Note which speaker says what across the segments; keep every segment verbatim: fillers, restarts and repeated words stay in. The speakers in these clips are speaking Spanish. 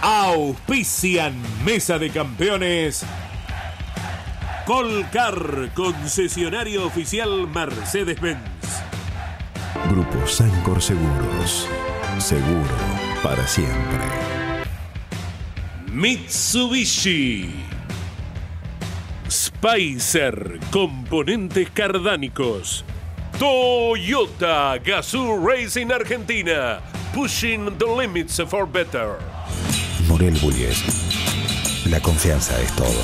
Speaker 1: Auspician Mesa de Campeones. Colcar, concesionario oficial Mercedes-Benz.
Speaker 2: Grupo Sancor Seguros. Seguro para siempre.
Speaker 1: Mitsubishi. Spicer, componentes cardánicos. Toyota Gazoo Racing Argentina. Pushing the limits for better.
Speaker 2: Morel Bullies. La confianza es todo.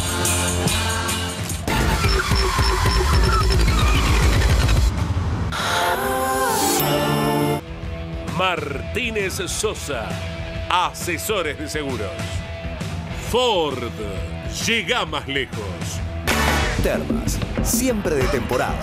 Speaker 1: Martínez Sosa, asesores de seguros. Ford, llega más lejos.
Speaker 2: Termas, siempre de temporada.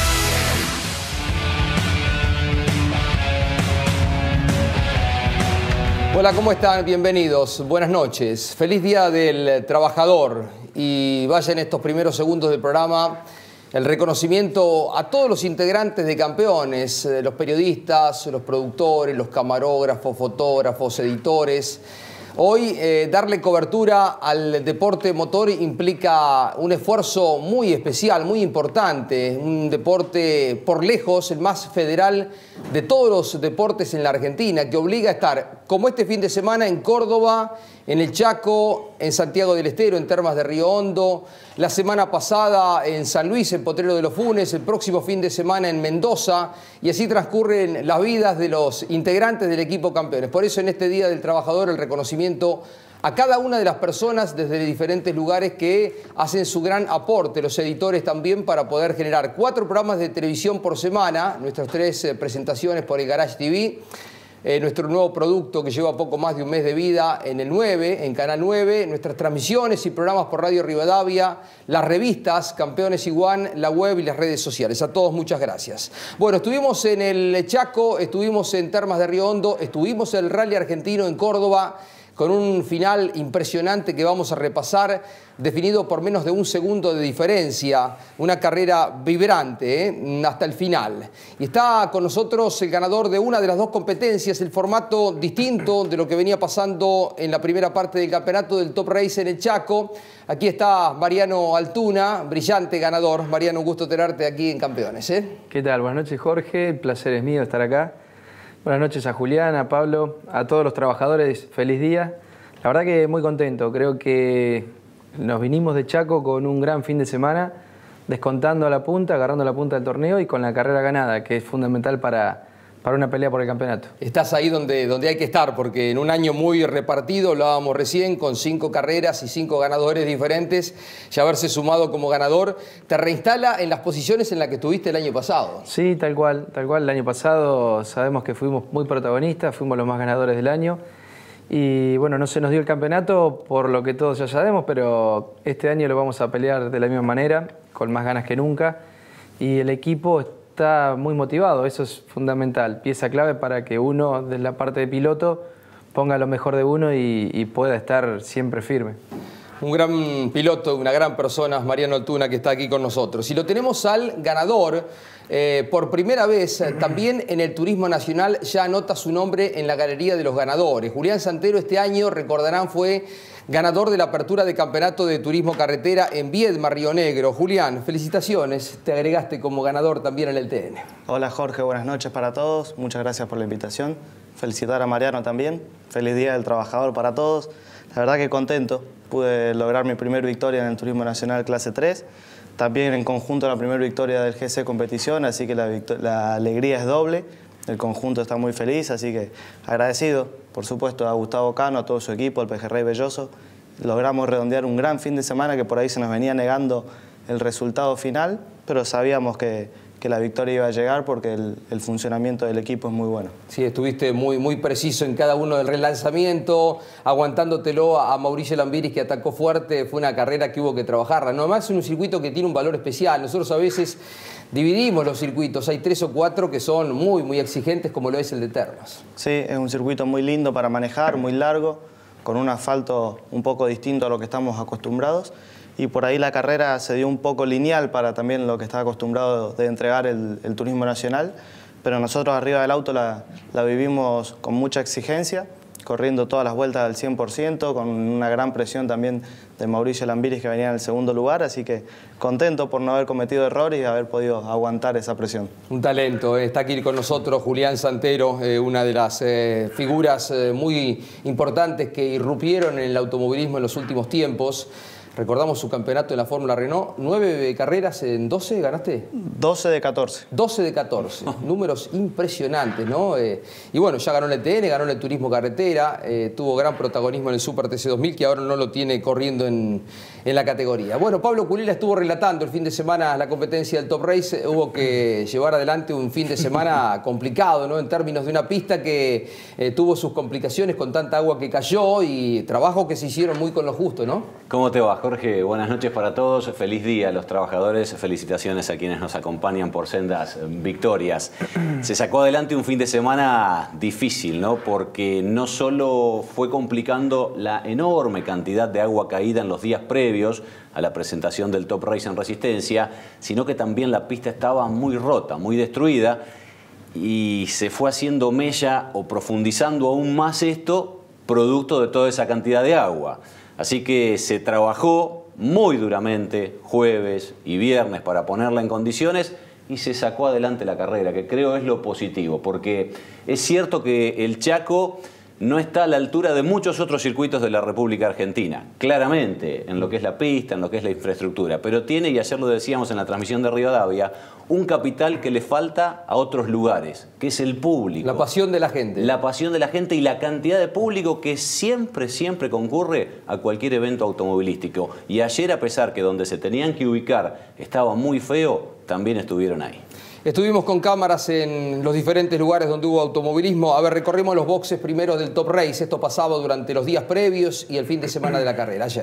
Speaker 3: Hola, ¿cómo están? Bienvenidos. Buenas noches. Feliz Día del Trabajador. Y vaya en estos primeros segundos del programa el reconocimiento a todos los integrantes de Campeones, los periodistas, los productores, los camarógrafos, fotógrafos, editores. Hoy eh, darle cobertura al deporte motor implica un esfuerzo muy especial, muy importante. Un deporte por lejos, el más federal de todos los deportes en la Argentina, que obliga a estar, como este fin de semana, en Córdoba, en el Chaco, en Santiago del Estero, en Termas de Río Hondo, la semana pasada en San Luis, en Potrero de los Funes, el próximo fin de semana en Mendoza, y así transcurren las vidas de los integrantes del equipo Campeones. Por eso en este Día del Trabajador el reconocimiento a cada una de las personas desde diferentes lugares que hacen su gran aporte, los editores también, para poder generar cuatro programas de televisión por semana, nuestras tres eh, presentaciones por el Garage T V, Eh, nuestro nuevo producto que lleva poco más de un mes de vida en el nueve, en Canal nueve, nuestras transmisiones y programas por Radio Rivadavia, las revistas Campeones y One, la web y las redes sociales. A todos muchas gracias. Bueno, estuvimos en el Chaco, estuvimos en Termas de Río Hondo, estuvimos en el Rally Argentino en Córdoba, con un final impresionante que vamos a repasar, definido por menos de un segundo de diferencia, una carrera vibrante ¿eh? hasta el final. Y está con nosotros el ganador de una de las dos competencias, el formato distinto de lo que venía pasando en la primera parte del campeonato del Top Race en el Chaco. Aquí está Mariano Altuna, brillante ganador. Mariano, un gusto tenerte aquí en Campeones. ¿eh?
Speaker 4: ¿Qué tal? Buenas noches, Jorge. El placer es mío estar acá. Buenas noches a Julián, a Pablo, a todos los trabajadores. Feliz día. La verdad que muy contento. Creo que nos vinimos de Chaco con un gran fin de semana, descontando a la punta, agarrando la punta del torneo y con la carrera ganada, que es fundamental para, para una pelea por el campeonato. Estás ahí donde, donde hay que estar, porque en un año muy repartido, hablábamos recién, con cinco carreras y cinco ganadores diferentes, ya haberse sumado como ganador, te reinstala en las posiciones en las que estuviste el año pasado. Sí, tal cual, tal cual. El año pasado sabemos que fuimos muy protagonistas, fuimos los más ganadores del año. Y bueno, no se nos dio el campeonato por lo que todos ya sabemos, pero este año lo vamos a pelear de la misma manera, con más ganas que nunca. Y el equipo está muy motivado, eso es fundamental, pieza clave para que uno, desde la parte de piloto, ponga lo mejor de uno y, y pueda estar siempre firme. Un gran piloto, una gran persona, Mariano Altuna, que está aquí con nosotros. Y lo tenemos al ganador, eh, por primera vez eh, también en el Turismo Nacional ya anota su nombre en la galería de los ganadores. Julián Santero este año, recordarán, fue ganador de la apertura de campeonato de turismo carretera en Viedma, Río Negro. Julián, felicitaciones, te agregaste como ganador también en el T N.
Speaker 5: Hola Jorge, buenas noches para todos, muchas gracias por la invitación. Felicitar a Mariano también, feliz Día del Trabajador para todos. La verdad que contento, pude lograr mi primera victoria en el Turismo Nacional Clase tres, también en conjunto la primera victoria del G C Competición, así que la, la alegría es doble, el conjunto está muy feliz, así que agradecido, por supuesto, a Gustavo Cano, a todo su equipo, al Pejerrey Belloso. Logramos redondear un gran fin de semana que por ahí se nos venía negando el resultado final, pero sabíamos que, que la victoria iba a llegar porque el, el funcionamiento del equipo es muy bueno.
Speaker 3: Sí, estuviste muy, muy preciso en cada uno del relanzamiento, aguantándotelo a Mauricio Lambiris, que atacó fuerte. Fue una carrera que hubo que trabajarla. Nomás es un circuito que tiene un valor especial. Nosotros a veces dividimos los circuitos. Hay tres o cuatro que son muy, muy exigentes, como lo es el de Termas.
Speaker 5: Sí, es un circuito muy lindo para manejar, muy largo, con un asfalto un poco distinto a lo que estamos acostumbrados. Y por ahí la carrera se dio un poco lineal para también lo que estaba acostumbrado de entregar el, el Turismo Nacional, pero nosotros arriba del auto la, la vivimos con mucha exigencia corriendo todas las vueltas al cien por ciento, con una gran presión también de Mauricio Lambiris, que venía en el segundo lugar, así que contento por no haber cometido errores y haber podido aguantar esa presión.
Speaker 3: Un talento, eh. Está aquí con nosotros Julián Santero, eh, una de las eh, figuras eh, muy importantes que irrumpieron en el automovilismo en los últimos tiempos. Recordamos su campeonato en la Fórmula Renault. ¿Nueve carreras en doce ganaste?
Speaker 5: doce de catorce.
Speaker 3: doce de catorce. Números impresionantes, ¿no? Eh, y bueno, ya ganó el E T N, ganó el Turismo Carretera, eh, tuvo gran protagonismo en el Super T C dos mil, que ahora no lo tiene corriendo en, en la categoría. Bueno, Pablo Culela estuvo relatando el fin de semana la competencia del Top Race. Hubo que llevar adelante un fin de semana complicado, ¿no? En términos de una pista que eh, tuvo sus complicaciones con tanta agua que cayó y trabajo que se hicieron muy con lo justo, ¿no?
Speaker 6: ¿Cómo te va, Jorge? Buenas noches para todos. Feliz día a los trabajadores. Felicitaciones a quienes nos acompañan por sendas victorias. Se sacó adelante un fin de semana difícil, ¿no? Porque no solo fue complicando la enorme cantidad de agua caída en los días previos a la presentación del Top Race en Resistencia, sino que también la pista estaba muy rota, muy destruida, y se fue haciendo mella o profundizando aún más esto, producto de toda esa cantidad de agua. Así que se trabajó muy duramente jueves y viernes para ponerla en condiciones y se sacó adelante la carrera, que creo es lo positivo, porque es cierto que el Chaco no está a la altura de muchos otros circuitos de la República Argentina, claramente, en lo que es la pista, en lo que es la infraestructura, pero tiene, y ayer lo decíamos en la transmisión de Rivadavia, un capital que le falta a otros lugares, que es el público.
Speaker 3: La pasión de la gente.
Speaker 6: La pasión de la gente y la cantidad de público que siempre, siempre concurre a cualquier evento automovilístico. Y ayer, a pesar que donde se tenían que ubicar estaba muy feo, también estuvieron ahí.
Speaker 3: Estuvimos con cámaras en los diferentes lugares donde hubo automovilismo. A ver, recorrimos los boxes primero del Top Race. Esto pasaba durante los días previos y el fin de semana de la carrera, ayer.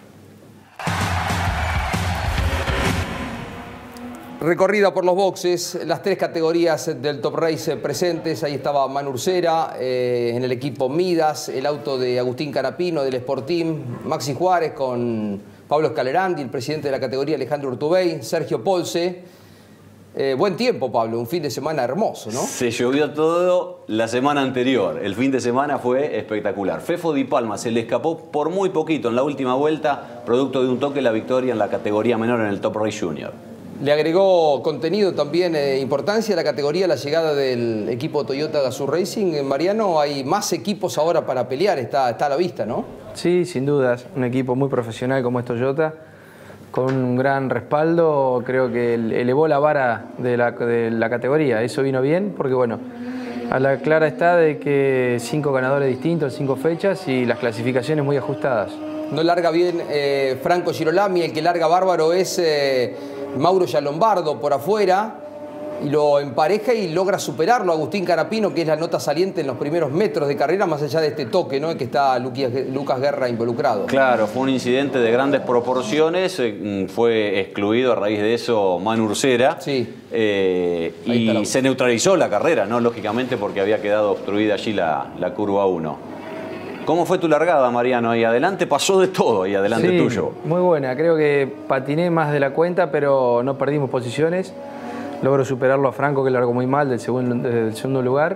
Speaker 3: Recorrida por los boxes, las tres categorías del Top Race presentes. Ahí estaba Manu Ursera, eh, en el equipo Midas, el auto de Agustín Canapino del Sport Team, Maxi Juárez con Pablo Scalerandi, el presidente de la categoría Alejandro Urtubey, Sergio Polse. Eh, buen tiempo, Pablo, un fin de semana hermoso, ¿no?
Speaker 6: Se llovió todo la semana anterior, el fin de semana fue espectacular. Fefo Di Palma se le escapó por muy poquito en la última vuelta, producto de un toque, la victoria en la categoría menor en el Top Race Junior.
Speaker 3: Le agregó contenido también, eh, importancia a la categoría, la llegada del equipo Toyota Gazoo Racing. En Mariano hay más equipos ahora para pelear, está, está a la vista, ¿no?
Speaker 4: Sí, sin dudas, un equipo muy profesional como es Toyota, con un gran respaldo, creo que elevó la vara de la, de la categoría. Eso vino bien porque, bueno, a la clara está de que cinco ganadores distintos, cinco fechas y las clasificaciones muy ajustadas.
Speaker 3: No larga bien eh, Franco Girolami, el que larga bárbaro es eh, Mauro Giallombardo por afuera, y lo empareja y logra superarlo Agustín Canapino, que es la nota saliente en los primeros metros de carrera, más allá de este toque, ¿no?, en que está Lucas Guerra involucrado.
Speaker 6: Claro, fue un incidente de grandes proporciones, eh, fue excluido a raíz de eso Manu Ursera,
Speaker 3: sí.
Speaker 6: eh, y se neutralizó la carrera, ¿no?, lógicamente, porque había quedado obstruida allí la, la curva uno. ¿Cómo fue tu largada, Mariano? Ahí adelante pasó de todo, ahí adelante
Speaker 4: sí,
Speaker 6: tuyo.
Speaker 4: Muy buena, creo que patiné más de la cuenta, pero no perdimos posiciones. Logro superarlo a Franco, que largó muy mal del segundo, del segundo lugar.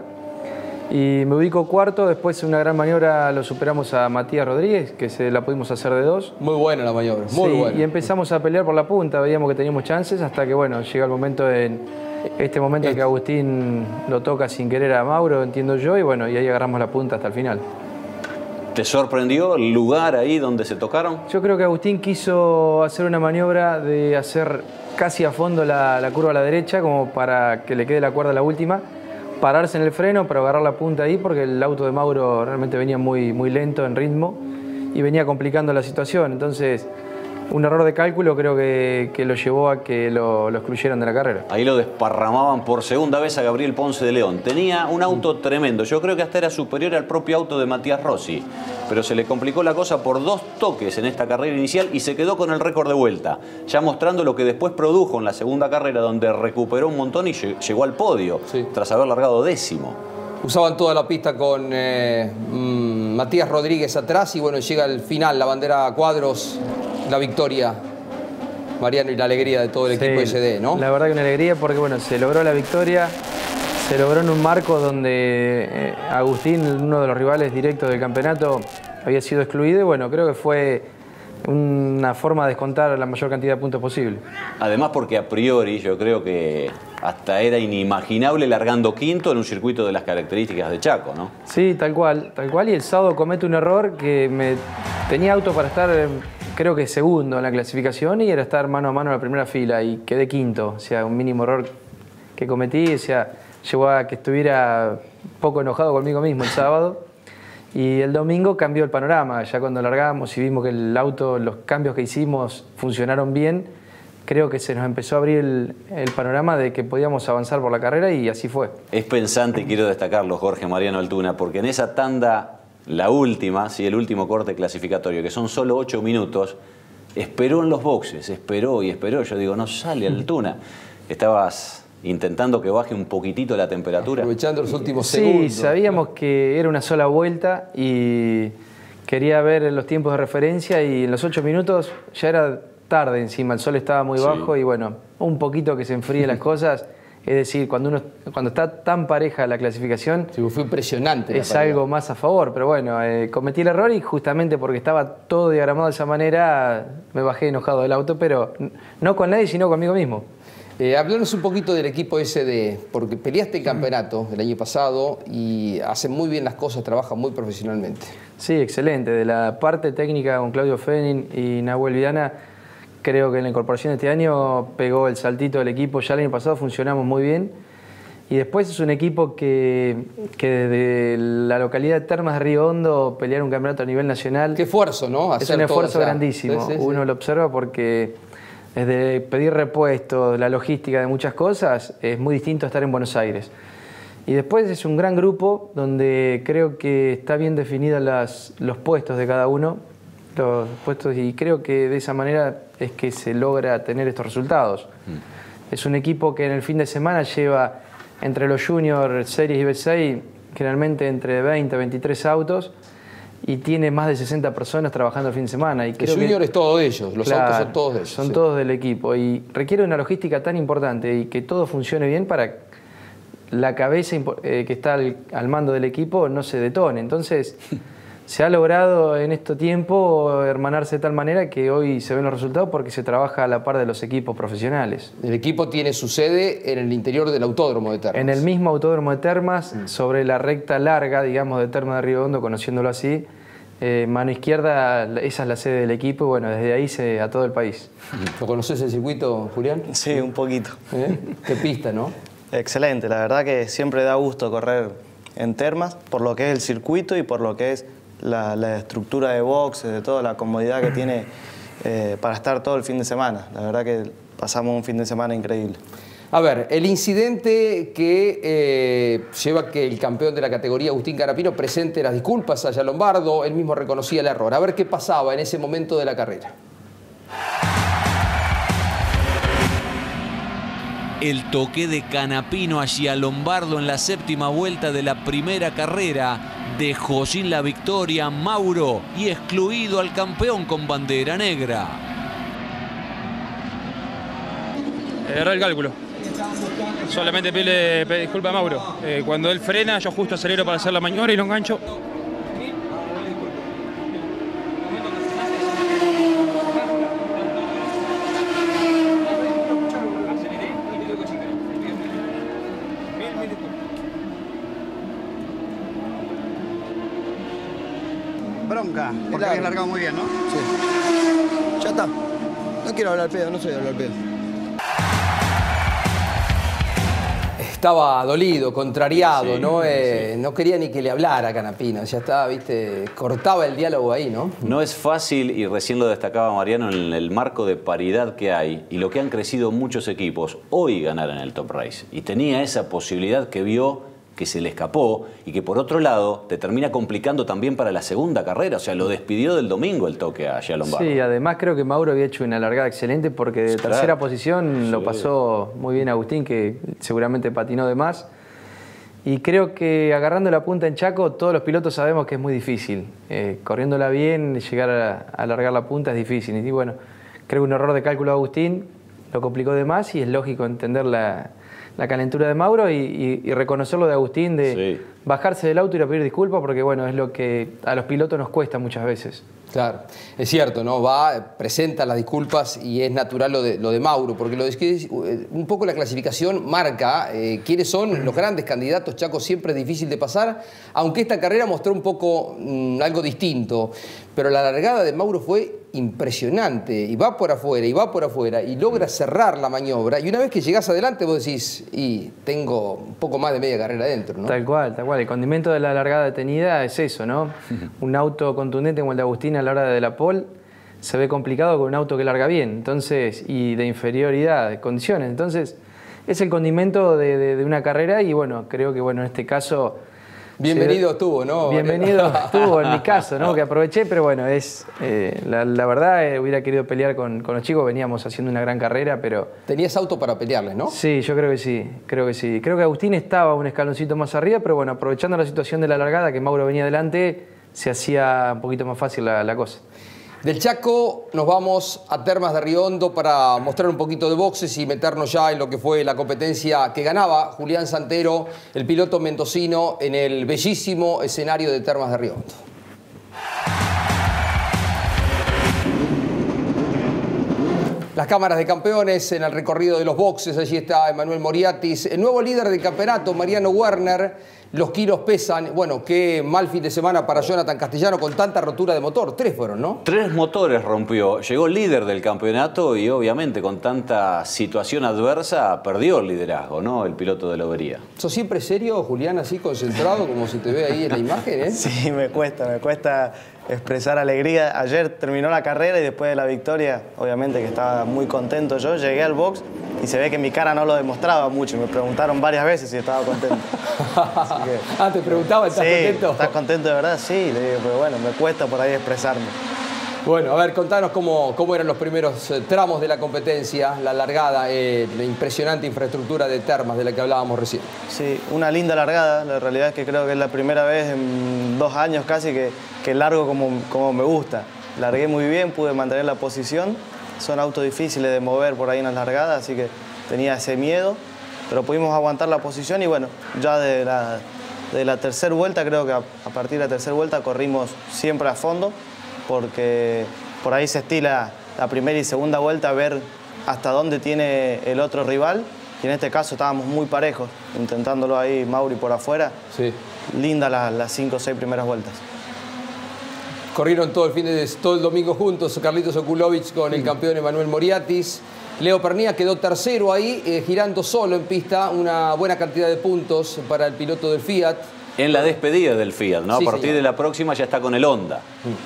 Speaker 4: Y me ubico cuarto, después en una gran maniobra lo superamos a Matías Rodríguez, que se la pudimos hacer de dos.
Speaker 3: Muy buena la maniobra, muy
Speaker 4: sí,
Speaker 3: buena.
Speaker 4: Y empezamos a pelear por la punta, veíamos que teníamos chances, hasta que bueno, llega el momento, en este momento en que Agustín lo toca sin querer a Mauro, entiendo yo, y bueno, y ahí agarramos la punta hasta el final.
Speaker 6: ¿Te sorprendió el lugar ahí donde se tocaron?
Speaker 4: Yo creo que Agustín quiso hacer una maniobra de hacer casi a fondo la, la curva a la derecha, como para que le quede la cuerda a la última, pararse en el freno para agarrar la punta ahí, porque el auto de Mauro realmente venía muy, muy lento en ritmo y venía complicando la situación. Entonces, un error de cálculo creo que, que lo llevó a que lo, lo excluyeran de la carrera.
Speaker 6: Ahí lo desparramaban por segunda vez a Gabriel Ponce de León. Tenía un auto tremendo. Yo creo que hasta era superior al propio auto de Matías Rossi. Pero se le complicó la cosa por dos toques en esta carrera inicial y se quedó con el récord de vuelta. Ya mostrando lo que después produjo en la segunda carrera, donde recuperó un montón y llegó al podio, sí, tras haber largado décimo.
Speaker 3: Usaban toda la pista con eh, mmm, Matías Rodríguez atrás y bueno, llega el final, la bandera a cuadros, la victoria, Mariano, y la alegría de todo el
Speaker 4: sí,
Speaker 3: equipo S D, ¿no?
Speaker 4: La verdad que una alegría porque bueno, se logró la victoria, se logró en un marco donde eh, Agustín, uno de los rivales directos del campeonato, había sido excluido y bueno, creo que fue una forma de descontar la mayor cantidad de puntos posible.
Speaker 6: Además porque a priori yo creo que hasta era inimaginable largando quinto en un circuito de las características de Chaco, ¿no?
Speaker 4: Sí, tal cual, tal cual. Y el sábado comete un error que me tenía auto para estar, creo que segundo en la clasificación y era estar mano a mano en la primera fila y quedé quinto. O sea, un mínimo error que cometí, o sea, llevó a que estuviera poco enojado conmigo mismo el sábado. Y el domingo cambió el panorama, ya cuando largamos y vimos que el auto, los cambios que hicimos funcionaron bien, creo que se nos empezó a abrir el, el panorama de que podíamos avanzar por la carrera y así fue.
Speaker 6: Es pensante, y quiero destacarlo, Jorge Mariano Altuna, porque en esa tanda, la última, sí, el último corte clasificatorio, que son solo ocho minutos, esperó en los boxes, esperó y esperó. Yo digo, no sale Altuna. Estabas intentando que baje un poquitito la temperatura.
Speaker 3: Aprovechando los últimos
Speaker 4: sí,
Speaker 3: segundos.
Speaker 4: Sí, sabíamos que era una sola vuelta y quería ver los tiempos de referencia y en los ocho minutos ya era tarde encima, el sol estaba muy bajo sí. Y bueno, un poquito que se enfríen las cosas. Es decir, cuando uno cuando está tan pareja la clasificación,
Speaker 3: sí, fue impresionante.
Speaker 4: Es algo más a favor, pero bueno, eh, cometí el error y justamente porque estaba todo diagramado de esa manera, me bajé enojado del auto, pero no con nadie, sino conmigo mismo.
Speaker 3: Eh, háblanos un poquito del equipo S D, porque peleaste el campeonato el año pasado y hacen muy bien las cosas, trabajan muy profesionalmente.
Speaker 4: Sí, excelente. De la parte técnica con Claudio Fenin y Nahuel Vidana, creo que en la incorporación de este año pegó el saltito del equipo. Ya el año pasado funcionamos muy bien. Y después es un equipo que, que desde la localidad de Termas de Río Hondo pelear un campeonato a nivel nacional.
Speaker 3: Qué esfuerzo, ¿no?
Speaker 4: Hacer es un esfuerzo grandísimo. Sí, sí, sí. Uno lo observa porque desde pedir repuestos, la logística de muchas cosas, es muy distinto a estar en Buenos Aires. Y después es un gran grupo donde creo que está bien definidos las, los puestos de cada uno, los puestos, y creo que de esa manera es que se logra tener estos resultados. Mm. Es un equipo que en el fin de semana lleva entre los Junior Series y B seis generalmente entre veinte a veintitrés autos y tiene más de sesenta personas trabajando el fin de semana. Y
Speaker 3: el Junior
Speaker 4: que,
Speaker 3: es todo de ellos, los claro, autos son todos de ellos.
Speaker 4: Son
Speaker 3: sí.
Speaker 4: todos del equipo y requiere una logística tan importante y que todo funcione bien para la cabeza eh, que está al, al mando del equipo no se detone. Entonces se ha logrado en este tiempo hermanarse de tal manera que hoy se ven los resultados porque se trabaja a la par de los equipos profesionales.
Speaker 3: El equipo tiene su sede en el interior del autódromo de Termas.
Speaker 4: En el mismo autódromo de Termas, mm. sobre la recta larga, digamos, de Termas de Río Hondo, conociéndolo así, eh, mano izquierda, esa es la sede del equipo y bueno, desde ahí se a todo el país.
Speaker 3: ¿Lo conoces el circuito, Julián?
Speaker 5: Sí, un poquito.
Speaker 3: ¿Eh? Qué pista, ¿no?
Speaker 5: Excelente, la verdad que siempre da gusto correr en Termas, por lo que es el circuito y por lo que es la, la estructura de boxes, de toda la comodidad que tiene eh, para estar todo el fin de semana. La verdad que pasamos un fin de semana increíble.
Speaker 3: A ver, el incidente que eh, lleva a que el campeón de la categoría, Agustín Canapino, presente las disculpas a Lombardo, él mismo reconocía el error. A ver qué pasaba en ese momento de la carrera.
Speaker 7: El toque de Canapino a Lombardo en la séptima vuelta de la primera carrera dejó sin la victoria a Mauro y excluido al campeón con bandera negra.
Speaker 8: Erró el cálculo. Solamente pedirle disculpas a Mauro. Eh, cuando él frena, yo justo acelero para hacer la maniobra y lo engancho.
Speaker 9: Bronca, porque habías largado muy bien, ¿no?
Speaker 10: Sí. Ya está. No quiero hablar pedo, no soy de hablar pedo.
Speaker 3: Estaba dolido, contrariado, sí, ¿no? Eh,
Speaker 6: sí.
Speaker 3: No quería ni que le hablara a Canapino. Ya estaba, viste, cortaba el diálogo ahí, ¿no?
Speaker 6: No es fácil, y recién lo destacaba Mariano, en el marco de paridad que hay y lo que han crecido muchos equipos, hoy ganar en el Top Race. Y tenía esa posibilidad que vio que se le escapó y que por otro lado te termina complicando también para la segunda carrera. O sea, lo despidió del domingo el toque a Lombardo.
Speaker 4: Sí, además creo que Mauro había hecho una largada excelente porque de
Speaker 6: claro.
Speaker 4: tercera posición
Speaker 6: sí.
Speaker 4: lo pasó muy bien Agustín, que seguramente patinó de más. Y creo que agarrando la punta en Chaco, todos los pilotos sabemos que es muy difícil. Eh, corriéndola bien, llegar a, a alargar la punta es difícil. Y bueno, creo que un error de cálculo de Agustín lo complicó de más y es lógico entender la... la calentura de Mauro y, y, y reconocerlo de Agustín, de
Speaker 6: sí.
Speaker 4: bajarse del auto y ir a pedir disculpas, porque bueno, es lo que a los pilotos nos cuesta muchas veces.
Speaker 3: Claro, es cierto, ¿no? Va, presenta las disculpas y es natural lo de, lo de Mauro, porque lo de, que un poco la clasificación marca eh, quiénes son los grandes candidatos. Chaco siempre es difícil de pasar, aunque esta carrera mostró un poco mmm, algo distinto, pero la largada de Mauro fue impresionante, y va por afuera, y va por afuera, y logra cerrar la maniobra, y una vez que llegás adelante vos decís, y tengo un poco más de media carrera adentro, ¿no?
Speaker 4: Tal cual, tal cual. El condimento de la largada detenida es eso, ¿no? Un auto contundente como el de Agustín a la hora de la pole se ve complicado con un auto que larga bien, entonces, y de inferioridad, de condiciones. Entonces, es el condimento de, de, de una carrera y bueno, creo que bueno, en este caso...
Speaker 3: Bienvenido estuvo, ¿no?
Speaker 4: Bienvenido estuvo en mi caso, ¿no? Que aproveché, pero bueno, es eh, la, la verdad, eh, hubiera querido pelear con, con los chicos, veníamos haciendo una gran carrera, pero...
Speaker 3: Tenías auto para pelearles, ¿no?
Speaker 4: Sí, yo creo que sí, creo que sí. Creo que Agustín estaba un escaloncito más arriba, pero bueno, aprovechando la situación de la largada, que Mauro venía adelante, se hacía un poquito más fácil la, la cosa.
Speaker 3: Del Chaco nos vamos a Termas de Río Hondo para mostrar un poquito de boxes y meternos ya en lo que fue la competencia que ganaba Julián Santero, el piloto mendocino, en el bellísimo escenario de Termas de Río Hondo. Las cámaras de campeones en el recorrido de los boxes, allí está Emanuel Moriatis, el nuevo líder del campeonato, Mariano Werner. Los kilos pesan. Bueno, qué mal fin de semana para Jonathan Castellano con tanta rotura de motor. Tres fueron, ¿no?
Speaker 6: Tres motores rompió. Llegó líder del campeonato y obviamente con tanta situación adversa perdió el liderazgo, ¿no? El piloto de Lobería.
Speaker 3: ¿Sos siempre serio, Julián, así concentrado como se te ve ahí en la imagen, eh?
Speaker 5: Sí, me cuesta, me cuesta expresar alegría. Ayer terminó la carrera y después de la victoria, obviamente que estaba muy contento yo. Llegué al box y se ve que mi cara no lo demostraba mucho. Me preguntaron varias veces si estaba contento.
Speaker 3: Que... Ah, te preguntaba, ¿estás
Speaker 5: sí,
Speaker 3: contento?
Speaker 5: ¿Estás contento de verdad? Sí, le digo, pero bueno, me cuesta por ahí expresarme.
Speaker 3: Bueno, a ver, contanos cómo, cómo eran los primeros tramos de la competencia, la largada, eh, la impresionante infraestructura de Termas de la que hablábamos recién.
Speaker 5: Sí, una linda largada. La realidad es que creo que es la primera vez en dos años casi que, que largo como, como me gusta. Largué muy bien, pude mantener la posición. Son autos difíciles de mover por ahí en las largadas, así que tenía ese miedo. Pero pudimos aguantar la posición y bueno, ya de la, de la tercera vuelta, creo que a, a partir de la tercera vuelta corrimos siempre a fondo, porque por ahí se estila la primera y segunda vuelta a ver hasta dónde tiene el otro rival. Y en este caso estábamos muy parejos, intentándolo ahí Mauri por afuera.
Speaker 3: Sí.
Speaker 5: Linda las, las cinco o seis primeras vueltas.
Speaker 3: Corrieron todo el fin de todo el domingo juntos, Carlitos Okulovic con el campeón Emanuel Moriatis. Leo Pernía quedó tercero ahí, eh, girando solo en pista, una buena cantidad de puntos para el piloto del Fiat.
Speaker 6: En la despedida del Fiat, ¿no?
Speaker 3: Sí,
Speaker 6: a partir
Speaker 3: señor.
Speaker 6: de la próxima ya está con el Honda.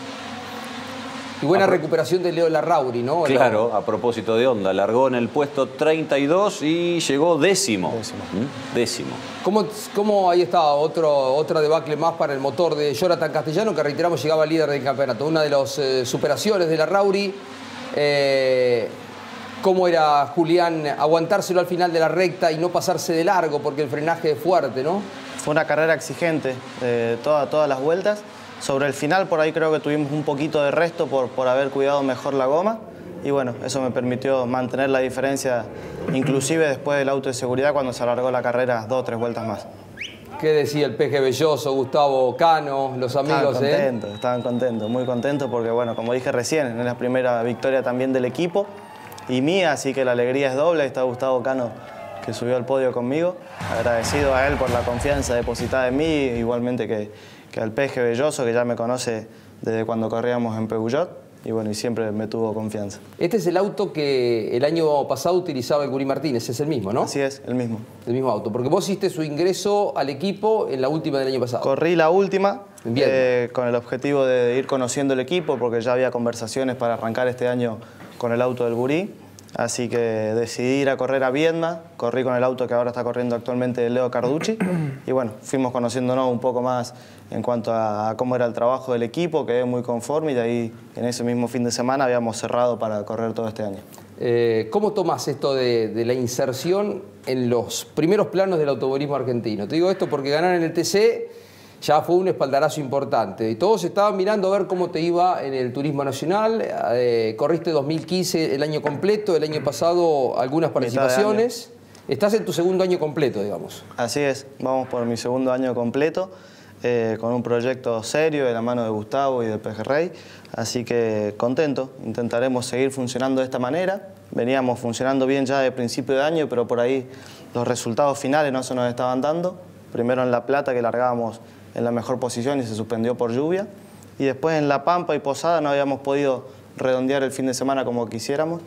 Speaker 3: Y buena
Speaker 6: Pro...
Speaker 3: recuperación de Leo Larrauri, ¿no?
Speaker 6: Claro, a propósito de Honda, largó en el puesto treinta y dos y llegó décimo.
Speaker 5: Décimo.
Speaker 6: ¿Mm? Décimo.
Speaker 3: ¿Cómo, cómo ahí está otro, otra debacle más para el motor de Jonathan Castellano, que reiteramos llegaba líder del campeonato? Una de las eh, superaciones de Larrauri. Eh, ¿Cómo era, Julián, aguantárselo al final de la recta y no pasarse de largo porque el frenaje es fuerte, ¿no?
Speaker 5: Fue una carrera exigente, eh, toda, todas las vueltas. Sobre el final, por ahí creo que tuvimos un poquito de resto por, por haber cuidado mejor la goma. Y bueno, eso me permitió mantener la diferencia, inclusive después del auto de seguridad, cuando se alargó la carrera dos o tres vueltas más.
Speaker 3: ¿Qué decía el Peje Belloso, Gustavo Cano, los amigos?
Speaker 5: Estaban contentos, eh? estaban contentos, muy contentos porque, bueno, como dije recién, es la primera victoria también del equipo y mía, así que la alegría es doble. Ahí está Gustavo Cano, que subió al podio conmigo. Agradecido a él por la confianza depositada en mí, igualmente que, que al Peje Belloso, que ya me conoce desde cuando corríamos en Peugeot. Y bueno, y siempre me tuvo confianza.
Speaker 3: Este es el auto que el año pasado utilizaba el Gurí Martínez, es el mismo, ¿no?
Speaker 5: Así es, el mismo.
Speaker 3: El mismo auto, porque vos hiciste su ingreso al equipo en la última del año pasado.
Speaker 5: Corrí la última, eh, con el objetivo de ir conociendo el equipo, porque ya había conversaciones para arrancar este año con el auto del Gurí. Así que decidí ir a correr a Viedma, corrí con el auto que ahora está corriendo actualmente Leo Carducci y bueno, fuimos conociéndonos un poco más en cuanto a, a cómo era el trabajo del equipo, quedé muy conforme y de ahí en ese mismo fin de semana habíamos cerrado para correr todo este año.
Speaker 3: Eh, ¿Cómo tomás esto de, de la inserción en los primeros planos del automovilismo argentino? Te digo esto porque ganar en el T C ya fue un espaldarazo importante. Y todos estaban mirando a ver cómo te iba en el turismo nacional. Eh, corriste dos mil quince el año completo, el año pasado algunas participaciones. Estás en tu segundo año completo, digamos.
Speaker 5: Así es, vamos por mi segundo año completo, eh, con un proyecto serio de la mano de Gustavo y de Pejerrey, así que contento, intentaremos seguir funcionando de esta manera. Veníamos funcionando bien ya de principio de año, pero por ahí los resultados finales no se nos estaban dando. Primero en La Plata, que largábamos en la mejor posición y se suspendió por lluvia, y después en La Pampa y Posada no habíamos podido redondear el fin de semana como quisiéramos.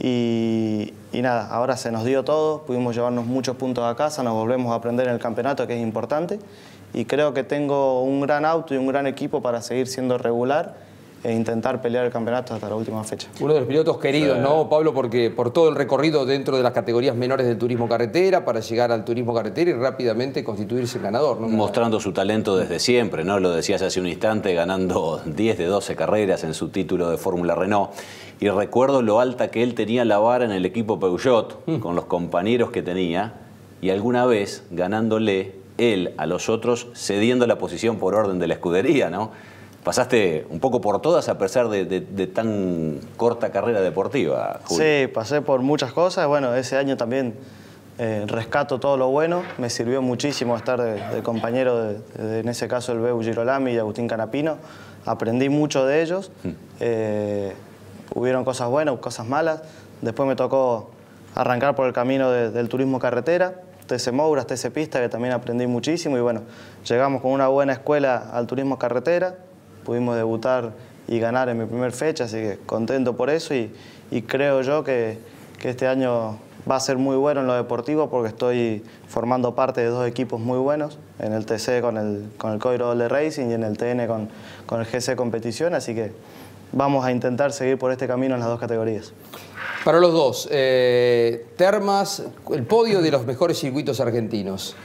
Speaker 5: Y, y nada, ahora se nos dio todo, pudimos llevarnos muchos puntos a casa, nos volvemos a aprender en el campeonato, que es importante, y creo que tengo un gran auto y un gran equipo para seguir siendo regular e intentar pelear el campeonato hasta la última fecha.
Speaker 3: Uno de los pilotos queridos, ¿no, Pablo? Porque por todo el recorrido dentro de las categorías menores del turismo carretera para llegar al turismo carretera y rápidamente constituirse el ganador, ¿no?
Speaker 6: Mostrando su talento desde siempre, ¿no? Lo decías hace un instante, ganando diez de doce carreras en su título de Fórmula Renault. Y recuerdo lo alta que él tenía la vara en el equipo Peugeot, mm. con los compañeros que tenía, y alguna vez ganándole él a los otros, cediendo la posición por orden de la escudería, ¿no? Pasaste un poco por todas a pesar de, de, de tan corta carrera deportiva, Julio.
Speaker 5: Sí, pasé por muchas cosas. Bueno, ese año también eh, rescato todo lo bueno. Me sirvió muchísimo estar de, de compañero, de, de, en ese caso el Beu Girolami y Agustín Canapino. Aprendí mucho de ellos. Hmm. Eh, hubieron cosas buenas, cosas malas. Después me tocó arrancar por el camino de, del turismo carretera. T C Mouras, T C Pista, que también aprendí muchísimo. Y bueno, llegamos con una buena escuela al turismo carretera. Pudimos debutar y ganar en mi primer fecha, así que contento por eso y, y creo yo que, que este año va a ser muy bueno en lo deportivo porque estoy formando parte de dos equipos muy buenos, en el T C con el, con el Coiro Doble Racing y en el T N con, con el G C Competición, así que vamos a intentar seguir por este camino en las dos categorías.
Speaker 3: Para los dos, eh, Termas, el podio de los mejores circuitos argentinos.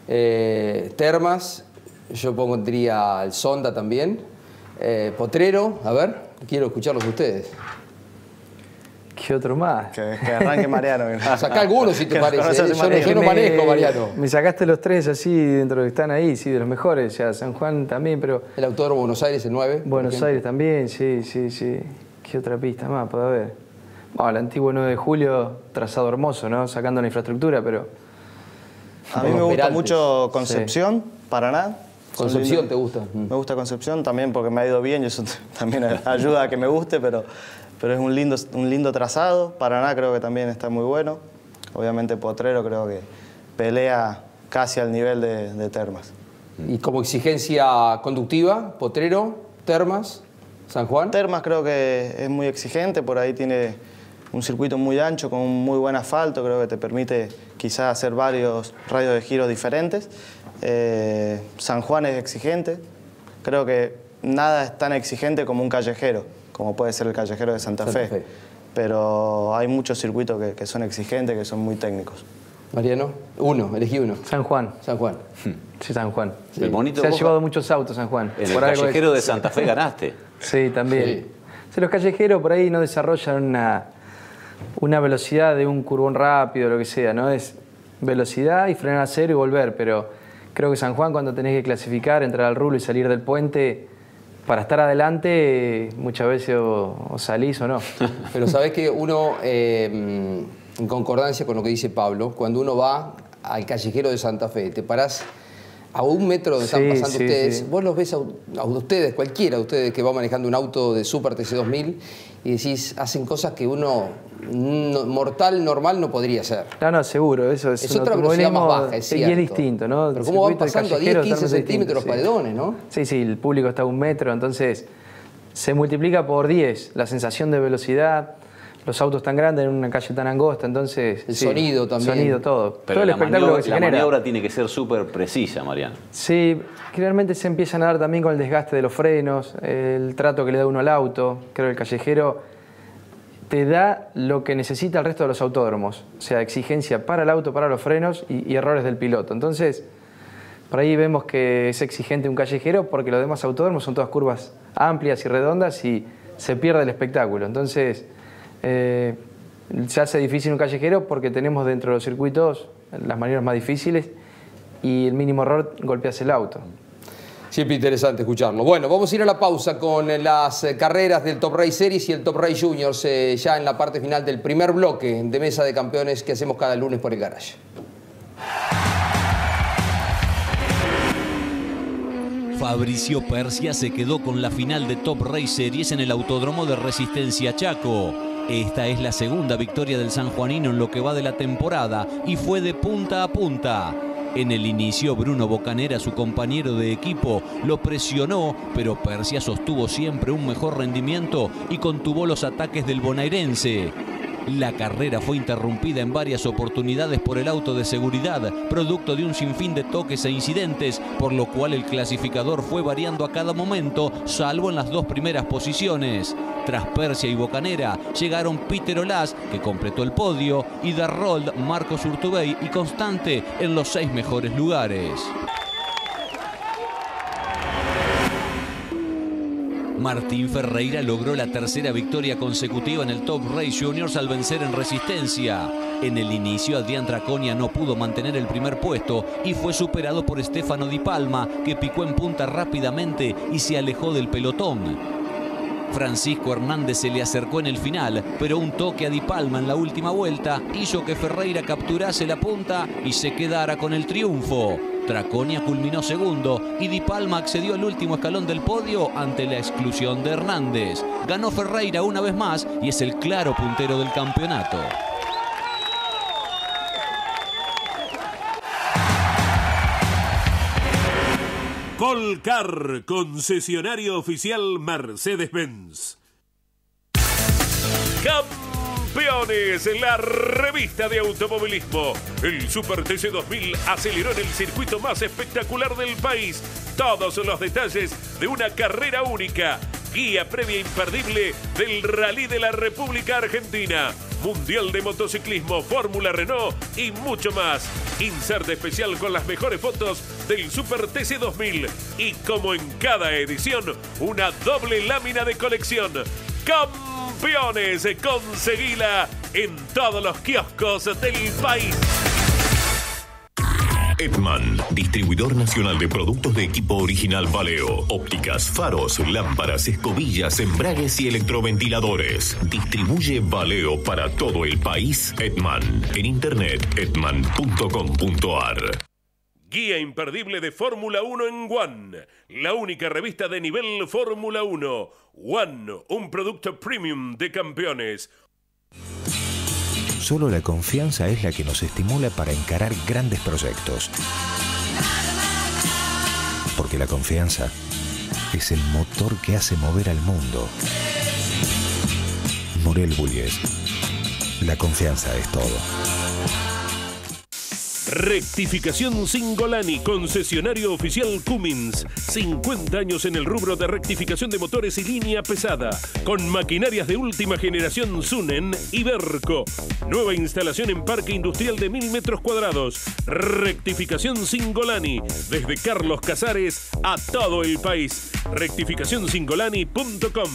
Speaker 3: Eh, Termas, yo pondría el Sonda también. Eh, Potrero, a ver, quiero escucharlos de ustedes.
Speaker 4: ¿Qué otro más?
Speaker 5: Que, que arranque Mariano.
Speaker 3: Sacá algunos si te parece. ¿eh? Yo, no, yo no
Speaker 4: me,
Speaker 3: manejo, Mariano.
Speaker 4: Me sacaste los tres así dentro de los que están ahí, sí, de los mejores. Ya San Juan también, pero...
Speaker 3: El Autódromo Buenos Aires, el nueve.
Speaker 4: Buenos Aires también, sí, sí, sí. ¿Qué otra pista más puede haber? Bueno, el antiguo nueve de julio, trazado hermoso, ¿no? Sacando la infraestructura, pero...
Speaker 5: A mí me gusta Peraltes. mucho Concepción, sí. Paraná.
Speaker 3: Concepción te gusta.
Speaker 5: Me gusta Concepción también porque me ha ido bien y eso también ayuda a que me guste, pero, pero es un lindo, un lindo trazado. Paraná creo que también está muy bueno. Obviamente Potrero creo que pelea casi al nivel de, de Termas.
Speaker 3: ¿Y como exigencia conductiva, Potrero, Termas, San Juan?
Speaker 5: Termas creo que es muy exigente, por ahí tiene un circuito muy ancho con un muy buen asfalto, creo que te permite quizás hacer varios radios de giro diferentes. Eh, San Juan es exigente, creo que nada es tan exigente como un callejero, como puede ser el callejero de Santa, Santa Fe. Fe, pero hay muchos circuitos que, que son exigentes, que son muy técnicos.
Speaker 3: Mariano, uno, elegí uno.
Speaker 4: San Juan.
Speaker 3: San Juan.
Speaker 4: Sí, San Juan.
Speaker 6: Sí. El bonito
Speaker 4: Se ha llevado muchos autos San Juan.
Speaker 6: En por el callejero de Santa Fe ganaste.
Speaker 4: Sí, también. Sí. Sí, los callejeros por ahí no desarrollan una, una velocidad de un curvón rápido, lo que sea, ¿no? Es velocidad y frenar a cero y volver, pero... Creo que San Juan, cuando tenés que clasificar, entrar al rulo y salir del puente, para estar adelante, muchas veces o, o salís o no.
Speaker 3: Pero sabés que uno, eh, en concordancia con lo que dice Pablo, cuando uno va al callejero de Santa Fe, te parás a un metro donde sí, están pasando sí, ustedes, sí. Vos los ves a, a ustedes, cualquiera de ustedes que va manejando un auto de Super T C dos mil, y decís, hacen cosas que uno no, mortal, normal, no podría hacer.
Speaker 4: No, no, seguro, eso es...
Speaker 3: Es otra velocidad más baja, es cierto.
Speaker 4: Y es distinto, ¿no?
Speaker 3: Pero cómo van pasando a diez, quince centímetros los paredones, ¿no?
Speaker 4: Sí, sí, el público está a un metro, entonces se multiplica por diez la sensación de velocidad, los autos tan grandes en una calle tan angosta, entonces...
Speaker 3: El sí, sonido también.
Speaker 4: Sonido, todo.
Speaker 6: Pero
Speaker 4: todo el
Speaker 6: la
Speaker 4: espectáculo
Speaker 6: maniobra,
Speaker 4: que se
Speaker 6: la
Speaker 4: genera.
Speaker 6: maniobra tiene que ser súper precisa, Mariano.
Speaker 4: Sí, generalmente se empiezan a dar también con el desgaste de los frenos, el trato que le da uno al auto. Creo que el callejero te da lo que necesita el resto de los autódromos. O sea, exigencia para el auto, para los frenos y, y errores del piloto. Entonces, por ahí vemos que es exigente un callejero porque los demás autódromos son todas curvas amplias y redondas y se pierde el espectáculo. Entonces, eh, se hace difícil un callejero porque tenemos dentro de los circuitos las maniobras más difíciles y el mínimo error golpeas el auto.
Speaker 3: Siempre interesante escucharlo. Bueno, vamos a ir a la pausa con las carreras del Top Race Series y el Top Race Juniors, eh, ya en la parte final del primer bloque de Mesa de Campeones que hacemos cada lunes por el Garage.
Speaker 7: Fabricio Persia se quedó con la final de Top Race Series en el Autódromo de Resistencia Chaco. Esta es la segunda victoria del sanjuanino en lo que va de la temporada y fue de punta a punta. En el inicio, Bruno Bocanera, su compañero de equipo, lo presionó, pero Persia sostuvo siempre un mejor rendimiento y contuvo los ataques del bonaerense. La carrera fue interrumpida en varias oportunidades por el auto de seguridad, producto de un sinfín de toques e incidentes, por lo cual el clasificador fue variando a cada momento, salvo en las dos primeras posiciones. Tras Persia y Bocanera llegaron Peter Olaz, que completó el podio, y Darrold, Marcos Urtubey y Constante en los seis mejores lugares. Martín Ferreira logró la tercera victoria consecutiva en el Top Race Juniors al vencer en Resistencia. En el inicio, Adrián Traconia no pudo mantener el primer puesto y fue superado por Stefano Di Palma, que picó en punta rápidamente y se alejó del pelotón. Francisco Hernández se le acercó en el final, pero un toque a Di Palma en la última vuelta hizo que Ferreira capturase la punta y se quedara con el triunfo. Traconia culminó segundo y Di Palma accedió al último escalón del podio ante la exclusión de Hernández. Ganó Ferreira una vez más y es el claro puntero del campeonato.
Speaker 1: Colcar, concesionario oficial Mercedes-Benz. Campeones, la revista de automovilismo. El Super T C dos mil aceleró en el circuito más espectacular del país. Todos los detalles de una carrera única. Guía previa imperdible del Rally de la República Argentina. Mundial de Motociclismo, Fórmula Renault y mucho más. Insert especial con las mejores fotos del Super T C dos mil. Y como en cada edición, una doble lámina de colección. Campeones, conseguila en todos los kioscos del país.
Speaker 11: Edman, distribuidor nacional de productos de equipo original Valeo, ópticas, faros, lámparas, escobillas, embragues y electroventiladores. Distribuye Valeo para todo el país. Edman, en internet edman punto com punto ar.
Speaker 1: Guía imperdible de Fórmula uno en One, la única revista de nivel Fórmula uno. One, un producto premium de Campeones.
Speaker 2: Solo la confianza es la que nos estimula para encarar grandes proyectos. Porque la confianza es el motor que hace mover al mundo. Morel Bullies. La confianza es todo.
Speaker 1: Rectificación Singolani, concesionario oficial Cummins. cincuenta años en el rubro de rectificación de motores y línea pesada. Con maquinarias de última generación Sunen y Berco. Nueva instalación en parque industrial de mil metros cuadrados. Rectificación Singolani. Desde Carlos Casares a todo el país. rectificación singolani punto com.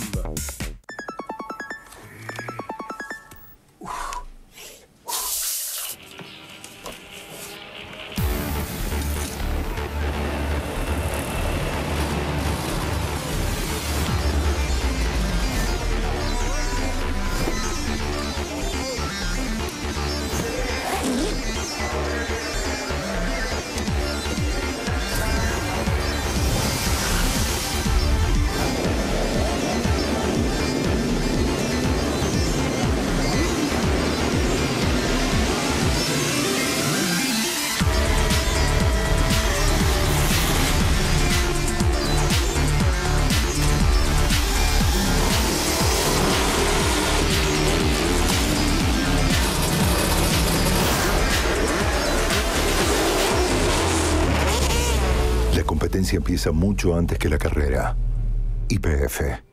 Speaker 2: La competencia empieza mucho antes que la carrera. Y P F